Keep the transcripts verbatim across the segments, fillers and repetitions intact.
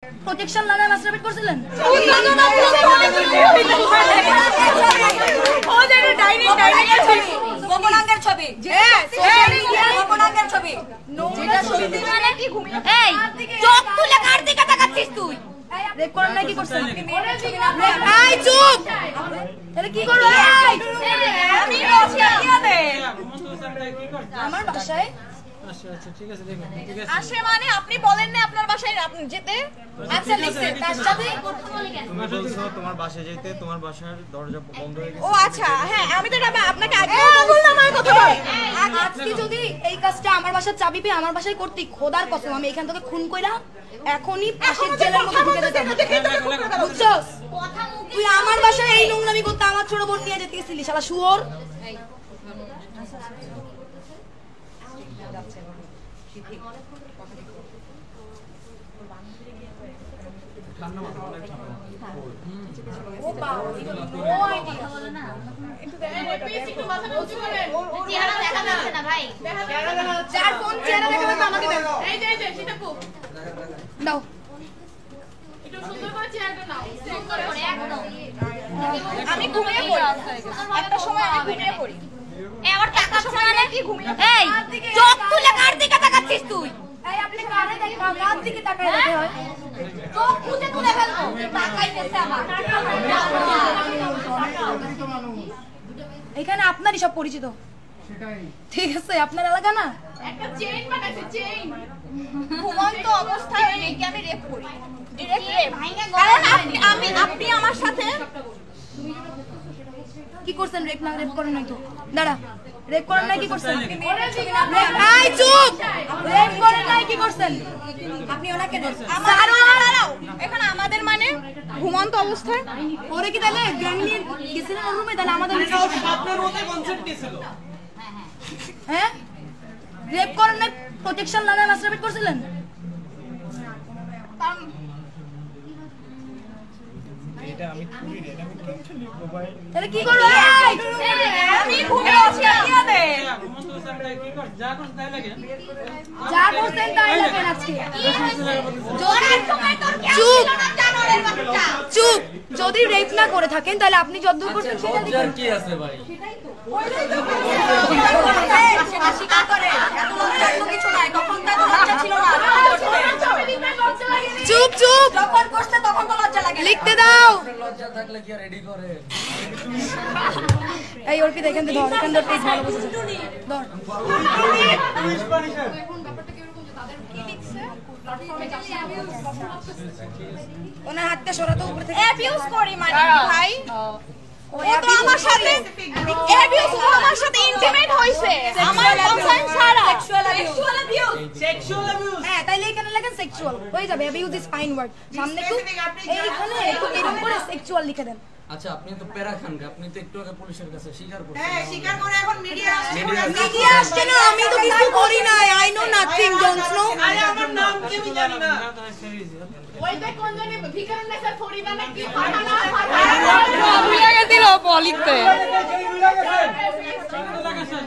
Protection লাগায় masturbate করছিলেন? ওদের ডাইনিং ডাইনিং এর ছবি, গোপনাঙ্গের ছবি, হ্যাঁ সোশ্যাল মিডিয়া গোপনাঙ্গের ছবি। যেটা ছবি মানে কি ঘুমিয়ে এই চোখ তুলে কার দিকে তাকাচ্ছিস তুই? রেক করেন না কি করছেন? এই চুপ, তাহলে কি করব? আমি বলছি কি হবে আমার বাসায়? আচ্ছা আচ্ছা ঠিক আছে দেখুন ঠিক আছে। আসে মানে আপনি বলেন না আপনার বাসায় আপনি যেতে? আচ্ছা লিখছে তার সাথে কথা বলে কেন? তুমি বলছো তোমার বাসায় যেতে, তোমার বাসার দরজা বন্ধ হয়ে গেছে। ও আচ্ছা হ্যাঁ আমি তো এটা আপনাকে আগে বললাম আমার কথা বল। আজকে যদি এই কাজটা আমার বাসার চাবি পেয়ে আমার বাসায় করতে খোদার কসম আমি এখান থেকে খুন কইরা এখনই পাশের জেলের মধ্যে ঢুকে যেতাম। বুঝছস? তুই আমার বাসায় এই নোংরামি করতে আমার ছোট বোন নিয়ে যেতে গেছিলি শালা শুয়োর। আমি ঘুমিয়ে পড়ি একটা সময় আমি ঘুমিয়ে পড়ি এবার টাকা সময় নাকি ঘুমিয়ে এই চোখ তুলে কার দিকে তাকাচ্ছিস তুই? এই আপনি কারে দেখা কার দিকে তাকায় রাখতে হয়? চোখ খুঁজে তুলে ফেলবো তাকাইতেছে আমার। এখানে আপনারই সব পরিচিত সেটাই ঠিক আছে আপনার এলাকা না? একটা চেইন বানাইছে চেইন ঘুমন্ত অবস্থায় ওই মেয়েকে আমি রেপ করি ডিরেক্ট রেপ। কারণ আপনি আমি আপনি আমার সাথে কি করছেন? রেপ না রেপ করেন নাই তো? দাঁড়া রেপ করেন নাই কি করছেন? এই চুপ, রেপ করেন নাই কি করছেন? আপনি ওনাকে দাঁড়াও দাঁড়াও এখানে আমাদের মানে ঘুমন্ত অবস্থায় ওরে কি তাহলে গ্যাং নিয়ে গেছিলেন ওর রুমে? তাহলে আমাদের আপনার মতে কনসেপ্ট ছিল হ্যাঁ? রেপ করেন নাই প্রোটেকশন লাগায় মাস্টারবেট করছিলেন? এটা আমি করি রে আমি কিছু লিখবো ভাই। তাহলে কি করব? আমি ঘুমিয়ে আছি কি হবে? কি কর যা করছ তাই লাগে যা করছেন তাই লাগে আজকে জোরের সময় তোর কি ছিল না জানোরের বাচ্চা? চুপ, যদি রেপ না করে থাকেন তাহলে আপনি যতদূর করছেন সেটা লিখুন। কি আছে ভাই সেটাই তো ওইটাই তো সেটা স্বীকার করে এত লজ্জার তো কিছু নাই তখন তো লজ্জা ছিল না। চুপ চুপ, যখন করতে তখন তো লজ্জা লাগে। লিখতে দাও লজ্জা থাকলে কি রেডি করে এই ওর কি দেখেন তো ধর এখান ধর প্লিজ ভালো বসে ধর পুলিশ পানিশন এখন ব্যাপারটা কি এরকম যে তাদের কি লিখছে প্ল্যাটফর্মে যাচ্ছে ওনা হাতটা সরাতে উপরে থেকে অ্যাবিউজ করি মানে ভাই ও তো আমার সাথে অ্যাবিউজ ও আমার সাথে ইন্টিমেট হইছে আমার কনসার্ন ছাড়া সেক্সুয়াল অ্যাবিউজ সেক্সুয়াল অ্যাবিউজ হ্যাঁ তাইলে এখানে লেখেন সেক্সুয়াল হয়ে যাবে। অ্যাবিউজ ইজ ফাইন ওয়ার্ড সামনে একটু এইখানে একটু এরকম করে সেক্সুয়াল লিখে দেন। আচ্ছা আপনি তো প্যারা খান আপনি তো একটু আগে পুলিশের কাছে স্বীকার করছেন। হ্যাঁ স্বীকার করে এখন মিডিয়া আসছে মিডিয়া আসছে না আমি তো কিছু করি না I know nothing don't know. আরে আমার নাম কি আমি জানি না ওইটা কোন জানি ভিকারুন নেসার ফরিদা নাকি ফাটানা ফাটানা ভুলে গেছিল লিখতে ভুলে গেছেন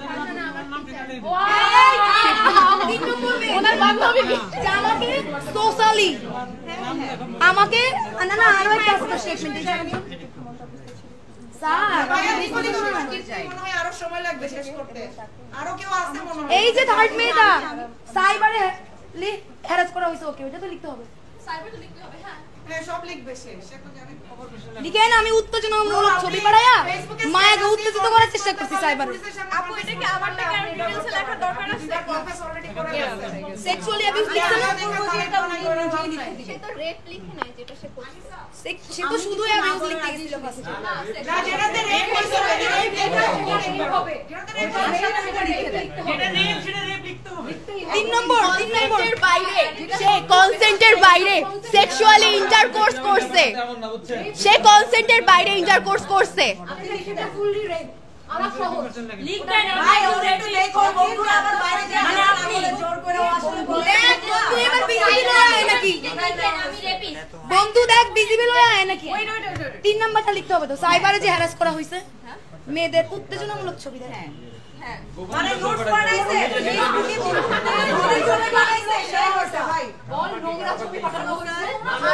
ওনার বান্ধবী আমাকে সোশ্যালি আমাকে না না আরো একটা স্টেটমেন্ট দিয়েছেন স্যার মনে হয় আরো সময় লাগবে শেষ করতে আরো কেউ আছে মনে হয় এই যে থার্ড মেয়েটা সাইবারে হ্যারাস করা হয়েছে ওকে ওটা তো লিখতে হবে সাইবারে তো লিখতে হবে হ্যাঁ হ্যাঁ সব লিখবে সে সে তো জানে খবর বিষয় লিখেন আমি উত্তেজনামূলক ছবি পাড়ায়া মায়াকে উত্তেজিত করার চেষ্টা করছি সাইবারে। আপু এটা কি আমারটা কি ডিটেইলসে লেখার দরকার আছে? প্রফেসর অলরেডি করে আছে সেক্সুয়ালি অ্যাবিউজ লিখতে না এটা উনি লিখে দিবে সে তো রেপ লিখে নাই যেটা সে করছে সে তো শুধু অ্যাবিউজ লিখতে গেছিল ফার্স্টে না যেটাতে রেপ হইছে রেপ হবে যেটাতে রেপ যেটা রেপ সেটা রেপ লিখতে হবে। তিন নম্বর তিন নম্বরের বাইরে সে কনসেন্টের বাইরে সেক্সুয়ালি ইন্টারকোর্স করছে সে কনসেন্টের বাইরে ইন্টারকোর্স করছে আপনি সেটা ফুললি রেপ আমার সহজ লিখবেন ভাই ও একটু দেখো বন্ধুরা আবার বাইরে যায় মানে আপনি জোর করে আসলে বলে বন্ধু এবার ভিজিবল হয় নাকি আমি রেপিস বন্ধু দেখ ভিজিবল হয় নাকি তিন নাম্বারটা লিখতে হবে তো সাইবারে যে হ্যারাস করা হইছে মেয়েদের উত্তেজনামূলক ছবি দেন মানে নোটস বানাইছে ফেসবুকে অনেক ছবি বানাইছে শেয়ার করছে ভাই বল নোংরা ছবি পাঠানো হয়েছে আমরা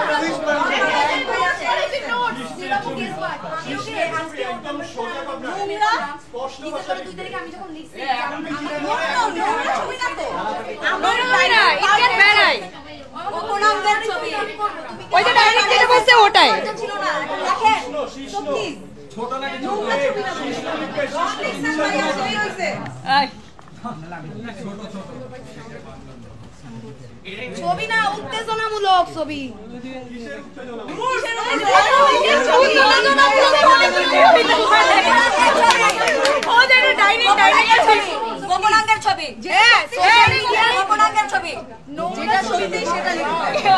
যেটা বুকেস পার্ট আমি ওকে আজকে একদম সোজা কথা নোংরা স্পষ্ট ভাষায় দুই তারিখে আমি যখন লিখছি আমরা ছবি না তো আমরা না ইট বেরাই কোনাঙ্গের ছবি ওই যে ডাইরেক্ট যেটা বলছে ওটাই ছিল না দেখেন সত্যি ছোট লাগে নোংরা ছবি না এই ছোট ছোট ছবি না উত্তেজনামূলক ছবি কিসের উত্তেজনামূলক ওদের ডাইনিং ডাইনিং ছবি গোপনাঙ্গের ছবি হ্যাঁ গোপনাঙ্গের ছবি যেটা সত্যি সেটা লিখতে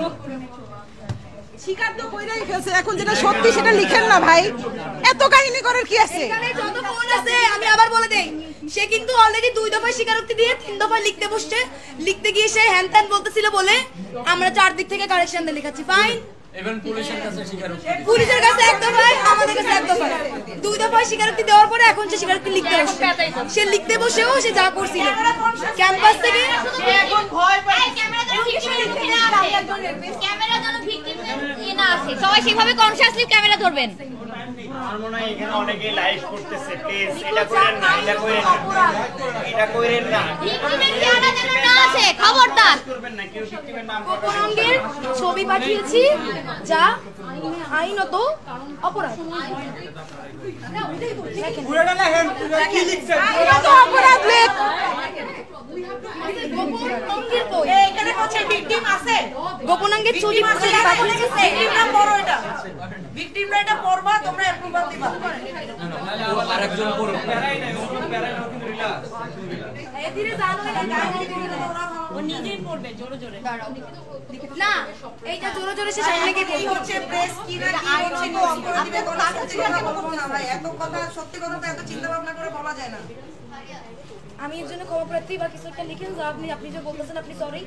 শিকার তো কইরাই ফেলছে এখন যেটা সত্যি সেটা লিখেন না ভাই এত কাহিনী করার কি আছে এখানে যত ফোন আছে আমি আবার বলে দেই সে কিন্তু অলরেডি দুই দফা স্বীকারোক্তি দিয়ে তিন দফা লিখতে বসছে লিখতে গিয়ে সে হ্যান ত্যান বলতেছিল বলে আমরা চার দিক থেকে কারেকশন দিয়ে লিখাচ্ছি ফাইন ইভেন পুলিশের কাছে স্বীকারোক্তি পুলিশের কাছে এক দফা আমাদের কাছে এক দফা দুই দফা স্বীকারোক্তি দেওয়ার পরে এখন সে স্বীকারোক্তি লিখতে বসছে সে লিখতে বসেও সে যা করছিল ক্যাম্পাস থেকে সে এখন ভয় পায় ক্যামেরা ধরে ভিকটিম না আছে ক্যামেরা ধরে ভিকটিম না আছে সবাই সেভাবে কনসিয়াসলি ক্যামেরা ধরবেন আমার মনে হয় এখানে অনেকেই লাইভ করতেছে প্লিজ এটা করেন না এটা করেন না এটা করেন না ভিকটিমের চেহারা যেন না আছে খবরদার করবেন না কেউ ভিকটিমের নাম গোপনাঙ্গের ছবি পাঠিয়েছি যা আইনত অপরাধ পুরোটা না হেন কি লিখছেন এটা তো অপরাধ লেখ গোপনাঙ্গের কই এখানে হচ্ছে ভিকটিম আছে গোপনাঙ্গের ছবি পাঠিয়েছি ভিকটিম নাম বড় এটা ভিকটিমরা এটা পড়বা তোমরা অ্যাপ্রুভাল দিবা আরেকজন পড়ো এই ধীরে জানো না গায়ে দিকে ও নিজেই পড়বে জোরে জোরে না এইটা জোরে জোরে সে সামনে গিয়ে কি হচ্ছে প্রেস কি না কি হচ্ছে কো করে দিবে কোন সত্যি কথা বলবো না ভাই এত কথা সত্যি কথা তো এত চিন্তা ভাবনা করে বলা যায় না আমি এর জন্য ক্ষমা প্রার্থী বা কিছু একটা লিখেন যা আপনি আপনি যে বলতেছেন আপনি সরি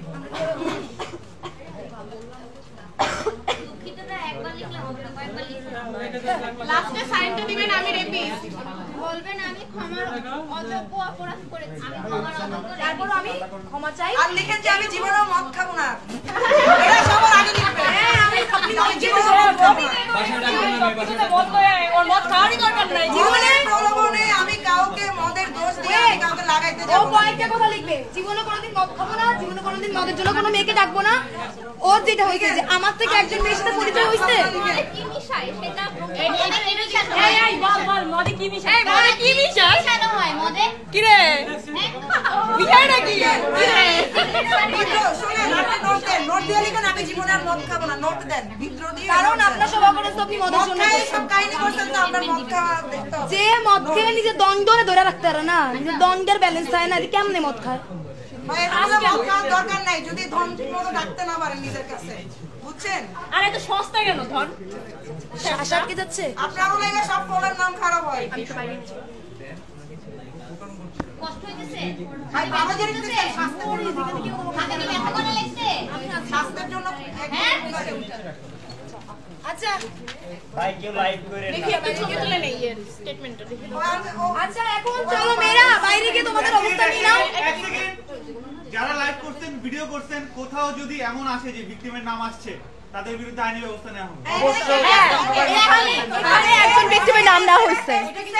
দুঃখিত না একবার লিখলে হবে না কয়েকবার লিখতে লাস্টে সাইনটা দিবেন আমি রেপিস্ট বলবেন আমি ক্ষমার অযোগ্য অপরাধ করেছি আমি ক্ষমার অযোগ্য তারপর আমি ক্ষমা চাই আর লিখেন যে আমি জীবনেও মদ খাবো না এটা সবার আগে লিখবেন হ্যাঁ আমি আপনি জীবনেও মদ খাবো না বাসায় ডাকবেন না বাসায় মদ করে ওর মদ খাওয়ারই দরকার নাই জীবনে প্রলোভনে আমি কাউকে মদের দোষ দিয়ে আমি কাউকে লাগাইতে যাব ও কয়েকটা কথা লিখবে জীবনে কোনোদিন মদ খাবো না জীবনে কোনোদিন মদের জন্য কোনো মেয়েকে ডাকবো না ওর যেটা হইছে যে আমার থেকে একজন মেয়ের সাথে পরিচয় হইছে কি মিশায় সেটা এই এই বল বল মদে কি মিশায় এই মদে কি মিশায় কেন হয় মদে কি রে মিশায় নাকি কি রে শুনেন আপনি নোট দেন নোট দিয়ে লিখেন আমি জীবনে আর মদ খাবো না নোট দেন বিদ্রোহ দিয়ে কারণ আপনার সব অপরাধ তো আপনি মদের জন্য সব কাহিনী করছেন তো আমরা মদ খাওয়া দেখতে হবে যে মদ খেয়ে নিজে দণ্ডরে ধরে রাখতে পারে না নিজে দণ্ডের ব্যালেন্স থাকে না এদিকে কেমনে মদ খায় ভাই এটা মদ খাওয়ার দরকার নাই যদি ধন ঠিকমতো ডাকতে না পারেন নিজের কাছে বুঝছেন আর এত সস্তা কেন ধন আশা কি যাচ্ছে আপনারও লাগে সব ফোনের নাম খারাপ হয় কষ্ট হইতেছে ভাই বাবা যে লিখতেছে স্বাস্থ্যের জন্য হাতে কি ব্যথা করে লাগছে স্বাস্থ্যের জন্য হ্যাঁ আচ্ছা ভাই কেউ লাইভ করে না দেখি আপনি ছবি তুলে নেই এর স্টেটমেন্টটা দেখি আচ্ছা এখন চলো মেয়েরা বাইরে গিয়ে তোমাদের অবস্থা কি নাও এক সেকেন্ড যারা লাইভ করছেন ভিডিও করছেন কোথাও যদি এমন আসে যে ভিকটিমের নাম আসছে তাদের বিরুদ্ধে আইনি ব্যবস্থা নেওয়া হবে অবশ্যই এখানে একজন ভিকটিমের নাম না হইছে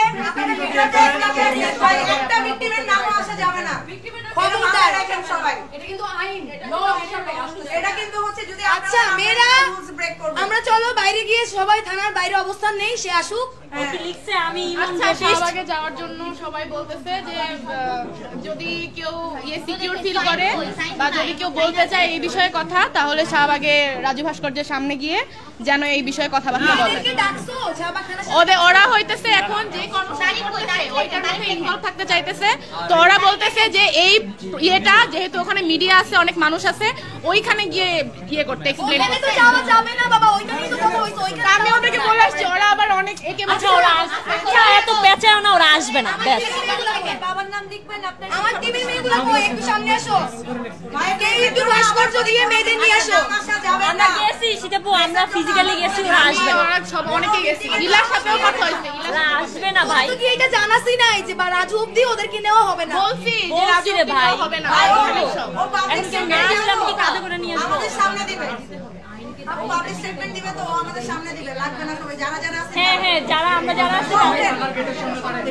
একটা ভিকটিমের নাম আসা যাবে না খবরদার রাখেন সবাই এটা কিন্তু আইন এটা কিন্তু হচ্ছে যদি আচ্ছা মেয়েরা আমরা চলো বাইরে গিয়ে সবাই থানার বাইরে অবস্থান নেই সে আসুক কি লিখছে আমি ইমাম শাহবাগে যাওয়ার জন্য সবাই বলতেছে যে যদি কেউ ইয়ে সিকিউর ফিল করে বা যদি কেউ বলতে চায় এই বিষয়ে কথা তাহলে শাহবাগে রাজু ভাস্কর্যের সামনে গিয়ে যেন এই বিষয়ে কথাবার্তা বলে ওদের ওরা হইতেছে এখন যে কর্মসূচি করতেছে ওইটার মধ্যে ইনভলভ থাকতে চাইতেছে তো ওরা বলতেছে যে এই ইয়েটা যেহেতু ওখানে মিডিয়া আছে অনেক মানুষ আছে ওইখানে গিয়ে ইয়ে করতে এক্সপ্লেইন করতে তো যাওয়া যাবে না বাবা ওইখানেই তো কথা হইছে ওইখানে আমি ওদেরকে বলে আসছি ওরা আবার অনেক একে আচ্ছা ওরা আচ্ছা এত পেঁচাও না ওরা আসবে না ব্যাস বাবার নাম লিখবেন আপনার আমার টিভির মেয়েগুলো কই একটু সামনে আসো ভাই একটু ভাস্কর্য দিয়ে মেয়েদের নিয়ে আসো আমরা গেছি নিশ্চিত আপু আমরা ফিজিক্যালি গেছি ওরা আসবে না ওরা সব অনেকে গেছে লীলার সাথেও কথা হয়েছে ওরা আসবে না ভাই তুই কি এটা জানাসই নাই যে বা রাজু অবধি ওদেরকে নেওয়া হবে না বলছি যে বলছি রাজু রে ভাই হবে না ও পাবলিক এখন কেউ না আসলে আমি কি কাজে করে নিয়ে আসবো আমাদের সামনে দিবে আপু পাবলিক স্টেটমেন্ট দিবে তো ও আমাদের সামনে দিবে লাগবে না সবাই যারা যারা আছে হ্যাঁ হ্যাঁ যারা আমরা যারা আছি না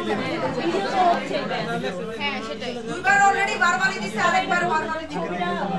হ্যাঁ সেটাই দুইবার অলরেডি বারবারই দিছে আরেকবার বারবারই দিবে